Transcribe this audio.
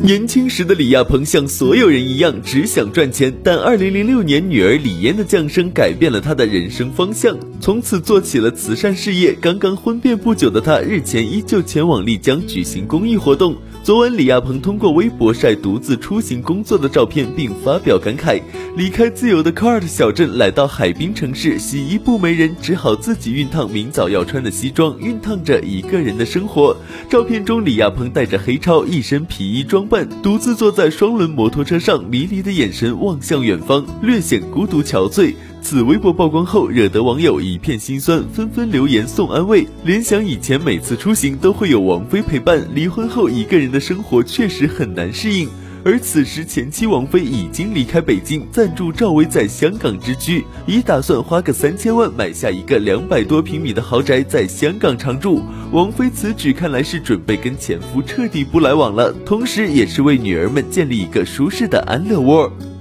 年轻时的李亚鹏像所有人一样只想赚钱，但2006年女儿李嫣的降生改变了他的人生方向，从此做起了慈善事业。刚刚婚变不久的他日前依旧前往丽江举行公益活动。昨晚李亚鹏通过微博晒独自出行工作的照片，并发表感慨，离开自由的 Kart 小镇，来到海滨城市，洗衣部没人，只好自己熨烫明早要穿的西装，熨烫着一个人的生活。照片中李亚鹏带着黑超，一身皮衣装扮，独自坐在双轮摩托车上，迷离的眼神望向远方，略显孤独憔悴。此微博曝光后，惹得网友一片心酸，纷纷留言送安慰。联想以前每次出行都会有王菲陪伴，离婚后一个人的生活确实很难适应。而此时前妻王菲已经离开北京，暂住赵薇在香港之居，已打算花个3000万买下一个200多平米的豪宅，在香港常住。王菲此举看来是准备跟前夫彻底不来往了，同时也是为女儿们建立一个舒适的安乐窝。